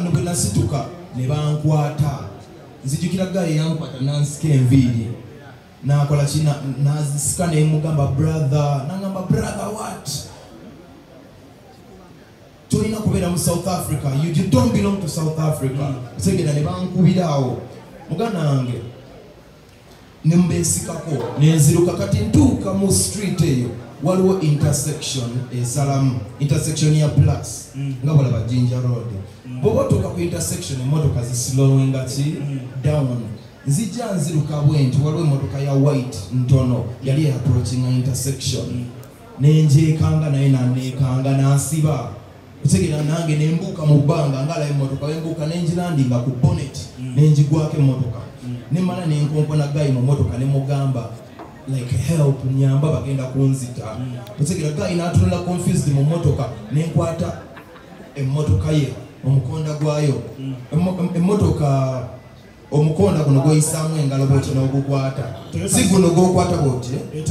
bwe nasituka ne bankwata nzijukira gayi yankwata nansika enviiri nakola kina nazisika nemugamba brother nangamba brother what tolina kubeera mu South Africa you don't belong to South Africa segera ne bankubiraawo muganda wange nembeesikako nenziruka kati ntuuka mu street eyo waliwo intersection esalamu intersection ya plus nga balaba Jinja Road bwoba otuuka ku intersection emmotoka zislowinga ki down nzija nziruka bwenti waliwo emmotoka ya white ntono yali approaching intersection nenjeekanga naye naneekanga nasiba otegera nange nembuuka mu bbanga ngala emmotoka wembuuka nenjilandinga ku bonnet nenjigwako emmotoka nemala nenkonkona gayi mu mmotoka nemugamba like help nyamba bagenda kunzita otegera gayi natunula confused mu mmotoka nenkwata emmotoka ye omukonda gwayo emmotoka omukonda guno gwoyisaamu engalo bwoti n'ogukwata si guno gwokwata bwoti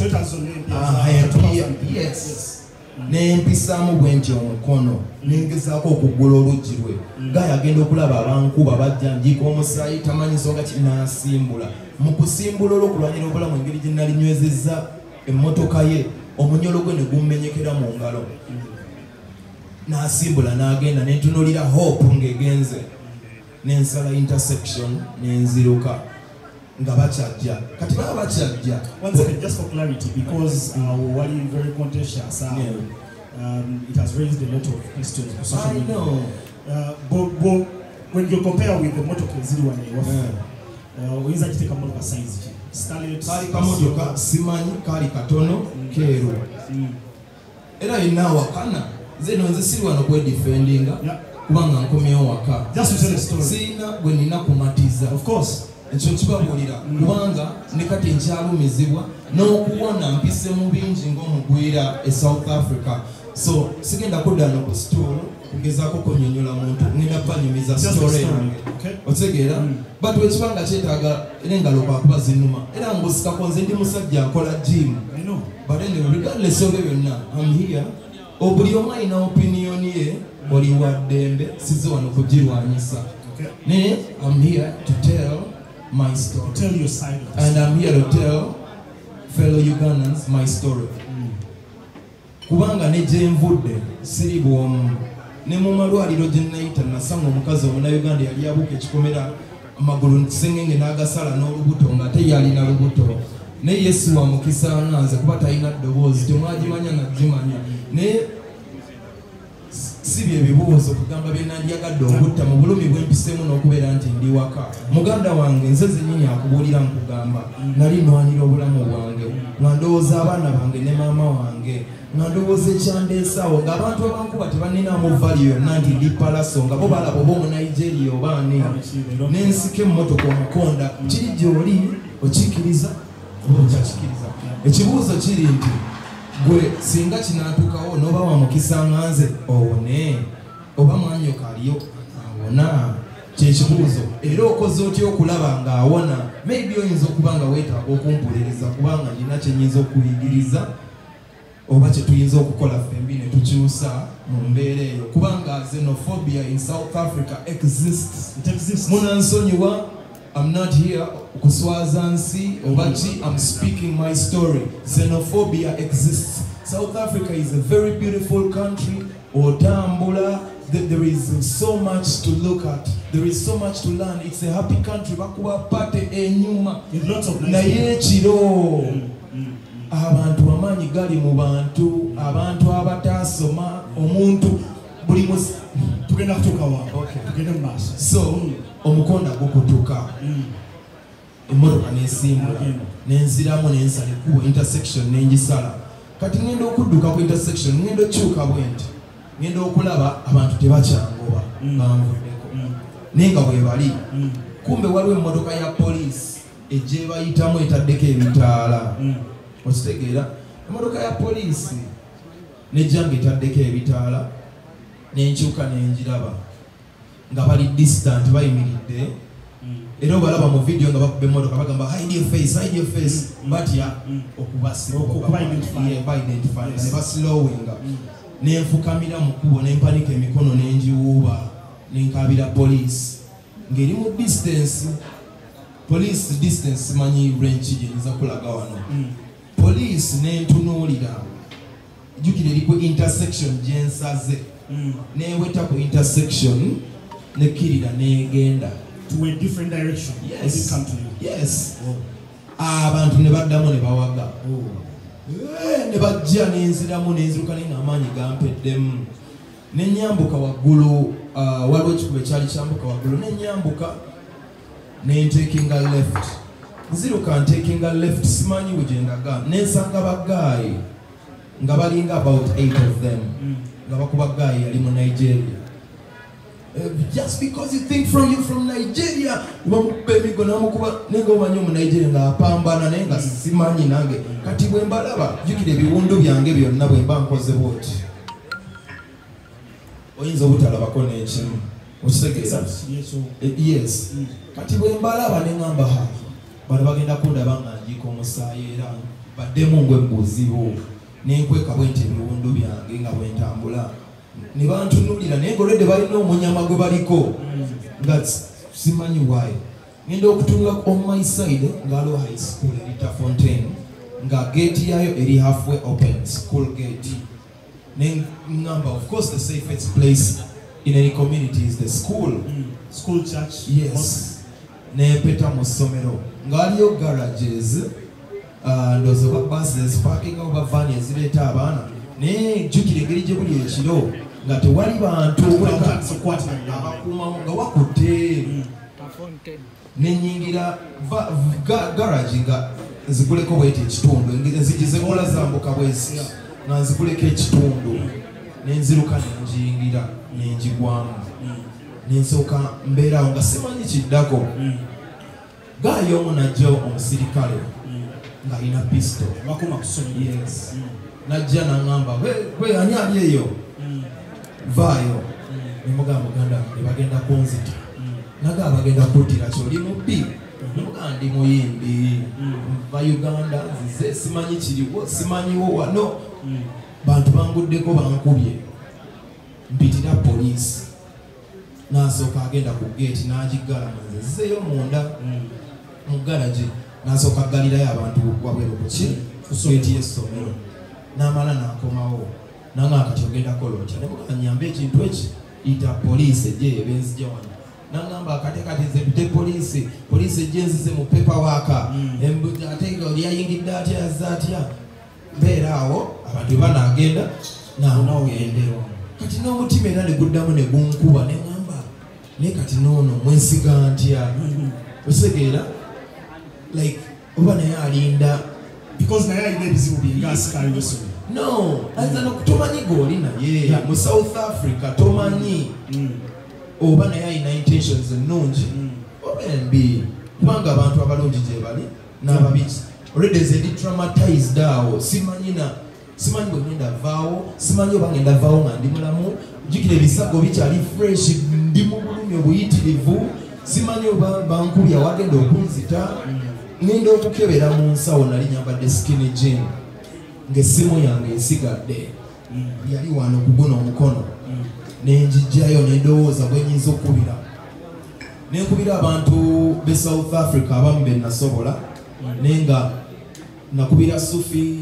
yes nempisaamu bwenti omukono nengezaako okuggula oluggi lwe gayi agenda okulaba abankuba bajja njiika omusaayi tamanyi nsonga kinasimbula mu kusimbula olw'okulwanyira obulamu engeri gye nalinywezezza emmotoka ye omunyolo gwe ne gummenyekera mu ngalo nasimbula n'agenda nentunulira hope ng'egenze nensala intersection nenziruka nga bakyajja kati baba bakyajja. One second, just for clarity, because while you're very contentious, it has raised a lot of questions for social media. But when you compare with the motoka zili one oyinza kiteka motoka size ki Starlet kali kamotoka simanyi kali katono keero era ina wakana zeno nze siri wano kwe defendinga kubanga nkomyewo waka just to tell a story sina gwe nina kumatiza of course ekyo kibabulira kubanga ne kati nkyalumizibwa n'okuwona mpise mu bingi ng'omugwira e South Africa so sigenda kuddano ku stool kugezaako kunyonyola muntu ngenda banyumiza story yange otegeera but wekibanga kyetaaga era engalo baakuba zinnuma era ng'osikako nze ndi musajja akola gym but anyway regardless of byonna I'm here buli omu alina opinion ye oli wa ddembe size wano kugirwanyisa naye I'm here to tell my story. Tell your side. And I'm here to tell fellow Ugandans my story. Kubanga ne jenvudde siri bwomu ne mu malwaliro gye nayita nasanga omukazi Omunayuganda yali abuuka ekikomera amagulu sengenge n'agasala n'olubuto ng'ate yalina lubuto naye Yesu wa mukisa nze kuba talina ddoboozi temwagimanya nagimanya naye si bye bibuuzo kugamba bye nandyagadde okutta mu bulumi bw'empisemu n'okubeera nti ndi waka muganda wange nze zennyini akubuulira nkugamba nali nwanira obulamu bwange nga ndowooza abaana bange ne maama wange nga ndowooza ekyandeesaawo ng'abantu abankuba tebaninamu vali yonna nti ndi Pallaso nga bo balaba oba Omunigeria oba ani n'ensika emmotoka omukonda kiri gy'oli okikkiriza oba okyakikiriza ekibuuzo kiri nti gwe singa kinatuukawo n'oba wamukisa nganze owone oba mwanyoka aliyo awona kyekibuuzo era okoze otya okulaba ng'awona maybe oyinza okuba nga weetaaga okumpuliriza kubanga nina kyenyinza okuyigiriza oba kyetuyinza okukola fembi ne tukyusa mu mbeera eyo kubanga xenophobia in South Africa exists munansonyiwa I'm not here kuswaza nsi obachi I'm speaking my story. Xenophobia exists. South Africa is a very beautiful country. Otambula, there is so much to look at. There is so much to learn. It's a happy country. Bakuba pate enyuma. With lots of na yechiro. Abantu amanyi gali mu bantu, abantu abatasoma, omuntu buli tugenda kutukawa. Okay. Tugenda mu maaso. So omukonda gukutuka emmotoka nesimbula nenziramu nensala ekkubo intersection nengisala kati ngenda okudduka ku intersection ngenda okyuka bwenti ngenda okulaba abantu tebakyangoba banvuddeko naye nga bwe bali kumbe waliwo emmotoka ya poliisi ejja ebayitamu etaddeko ebitaala okitegeera emmotoka ya poliisi nejja nga etaddeko ebitaala nenkyuka nenjiraba nga bali distant bayimiridde era obalaba mu video nga bakuba emmotoka bagamba hide your face batya okuba-identify ne baslowinga nenfukamira mu kkubo nempanika emikono nenjiwuuba nenkabira police ngeri mu distance police distance manyi range jenza kulaga wano police nentunuulira jukire liko intersection jensaze neweta ku intersection nekirira negenda to a different direction. Yes. Come to you. Yes. Abantu ne baddamu ne bawaga ne bajja nenziramu nenziruka n'amaanyi gampeddemu nenyambuka waggulu waliwo ekikubo ekyali kyambuka waggulu nenyambuka nentekinga left nziruka ntekinga left simanyi bwegendaga nensanga bagaayi nga balinga about 8 of them nga bakuba gaayi yali mu Nigeria. Just because you think from Nigeria, bamukuba namukuba nenga omanyi mu Nigeria nga apambana nenga simanyi nange kati bwe mbalaba jukire ebiwundu byange byonna bwe mba nkoze bwoti oyinza obutalabako n'ekimu okitegeeza. Yes. Kati bwe mbalaba ne ngamba bano bagenda kundaba nga njiika omusaayi era baddemu ngwe mbuzibu nenkweka bwenti ebiwundu byange nga bwentambula ne bantunuulira naye ng'olwedde balina omunyama gwe baliko nga simanyi why ngenda okutunula on my side ngaaliwo high school erita Fontaine nga gate yayo eri halfway open school gate nengamba of course the safest place in any community is the school. School church. Yes. Nepeta mu ssomero ngaaliyo garages ndozo ba buses parking over van ezireeta abaana naye jjukira engeri gye buli ekiro nga tewali bantu abakuumamu nga wakutte nenyingira garage nga nziguleko bweti ekitundu ezigizekola zambuka bwezi nga nziguleko ekitundu nenziruka nenjingira nenjigwamu nensooka mbeerawo nga simanyi kiddako gaayi omu najja omusirikale ng'alina pistol bakuma kusomero. Yes. Najja n'angamba we ani ali eyo vaayo nemugamba muganda ne bagenda kunzita naga bagenda kuttira kyoli mubbi nemugamba ndi muyimbi va Uganda nzize simanyi kiriwo simanyiwo wano bantu banguddeko bankubye mpitira poliisi nasooka agenda ku gate n'agiggala nzizeyo munda mu garage nasooka aggalirayo abantu wabweru kuki kusweti y'essomero n'amala n'akomawo nanga kati ogenda kola otya nemugamba nyambe ekintu eki ita poliisi ejje ebenzija wano nangamba kati nze mpite poliisi ejje nzize mu paperwork ate oli yayingidde atya yazze atya mbeera awo abantu banaagenda naogende kati n'omutima era ne guddamu ne gunkuba neŋŋamba naye kati noono mwensiga ntya osegeera like oba naye alinda because naye alina ebizibu binga asikali w'essomero. No, ayinza n'okutomanyi g'oli naye mu South Africa tomanyi oba naye alina intentions ennungi oba embi kubanga abantu abalungi gye bali n'ababiki already nze ndi traumatized awo simanyi bwe ngenda vaawo simanyi oba ngenda vaawo nga ndi mulamu jjukira ebisago bikyali fresh ndi mu bulumi obuyitirivu simanyi oba bankubya wagenda okunzita ngenda okukebera mu nsawo nali nyambadde skinny jean ng'essimu yange esigadde yali wano kuguna omukono nenjijjayo nendowooza bwe nyinza okubira nenkubira abantu be South Africa abamu be nasobola naye nga nakubira Sufi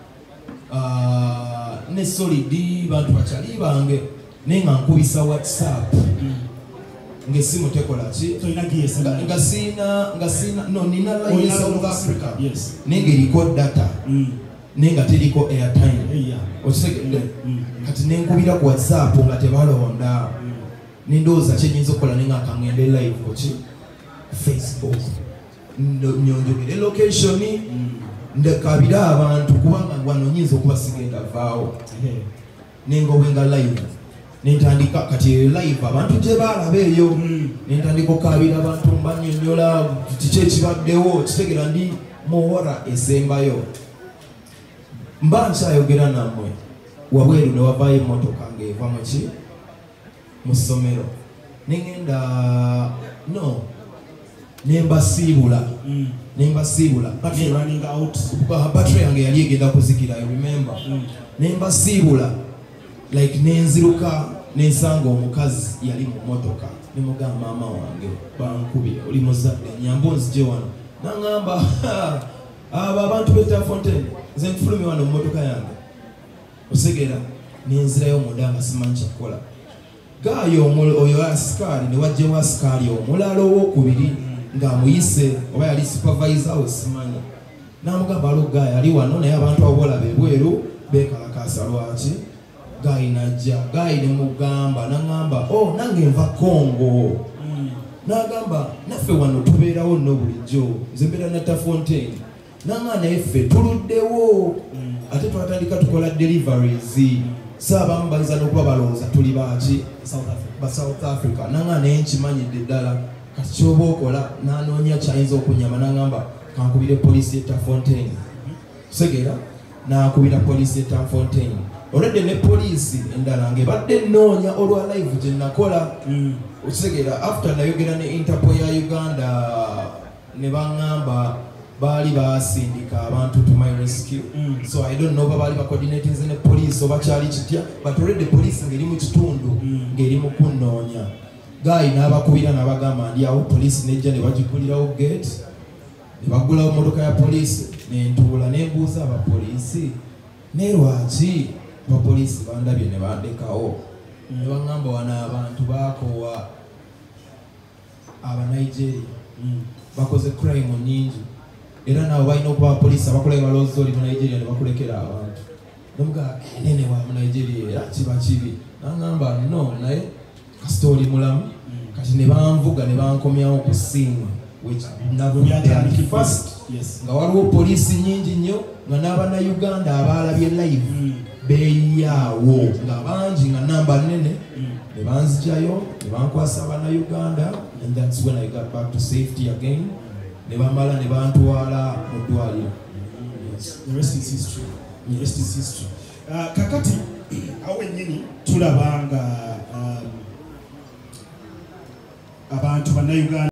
ne Solidi bantu bakyali bange naye nga nkubisa WhatsApp ng'essimu tekola ki nga siina no nina line ya South Africa naye ng'eriko data naye nga teriko airtime okitegedde kati nenkubira ku WhatsApp nga tebalonda nendowooza kyenyinza okukola naye nga kaŋŋende live kuki Facebook nyonjogere location ndekabire abantu kubanga wano nyinza okuba sigenda vaawo nengowenga live nentandika kati live abantu gye balaba eyo nentandika okabira abantu mbanyonyola kiki ekibaddewo kitegera ndi muwora esembayo mba nkyayogera nammwe wabweru ne wavaayo emmotoka ng'eva muki mu ssomero nengenda no nembasiibula battery yange yali egenda kuzikira I remember nembasiibula like nenziruka nensanga omukazi yali mu motoka nemugamba maama wange bankubye oli muzadde nyambo nzije wano nangamba abo abantu b'Etafontaine nze nkufulumye wano mu motoka yange osegera nenzirayo munda nga simanyi kyakukola gaayo oyo asikaali ne wajjawo asikaali omulala owokubiri ng'amuyise oba yali supervisor we simanyi namugamba alo gaayo ali wano naye abantu abo bolaba ebweru bekalakasa lwaki gaayi najja gaayi ne mugamba nangamba nange nva Congo nagamba naffe wano tubeerawo nno bulijjo nze mbeera na Tafontaine nanga naye ffe tuluddewo ate twatandika tukola deliveries saabamu bayinza n'okuba balowooza tuli baaki ba South Africa nanga naye nkimanyidde ddala kati kyoba okola nanoonya kyayinza okunyama nangamba kankubire poliisi ye Tafontaine segera nakubira poliisi ye Tafontaine olwedde ne poliisi endala ng'ebadde nnoonya olwa live gye nakola osegera after nayogera ne Interpol ya Uganda ne baŋŋamba baali basindika abantu to my rescue so I don't know baali coordinating ne police oba kyali kitya but already police ngeri mu kitundu ngeri mu kunnoonya gaayi n'abakubira n'abagamba ndi awo police nejja ne bagigulirawo gate ne bagulawo motoka ya police nentuula nembuuza abapoliisi ne lwaki abapoliisi bandabye ne bandekawo ne baŋŋamba wano abantu bakoowa aba Nigeria bakoze crime nyingi era nabo balina okuba abapoliisi abakulaba balowooza oli mu Nigeria ne bakulekera abantu nomugaa nene wa mu Nigeria era kiba kibi naŋŋamba no naye kasita oli mulamu kati ne banvuga ne bankomyawo okusiima first nga waliwo poliisi nyingi nnyo nga n'Abannayuganda abalabye live beeyaawo nga bangi nga namba nnene ne banzijayo ne bankwasa Abannayuganda and that's when I got back to safety again ne bamala ne bantwala mu ddwaliro. The rest is history. The rest is history. Kakati awo ennyini tulaba nga abantu Bannayuganda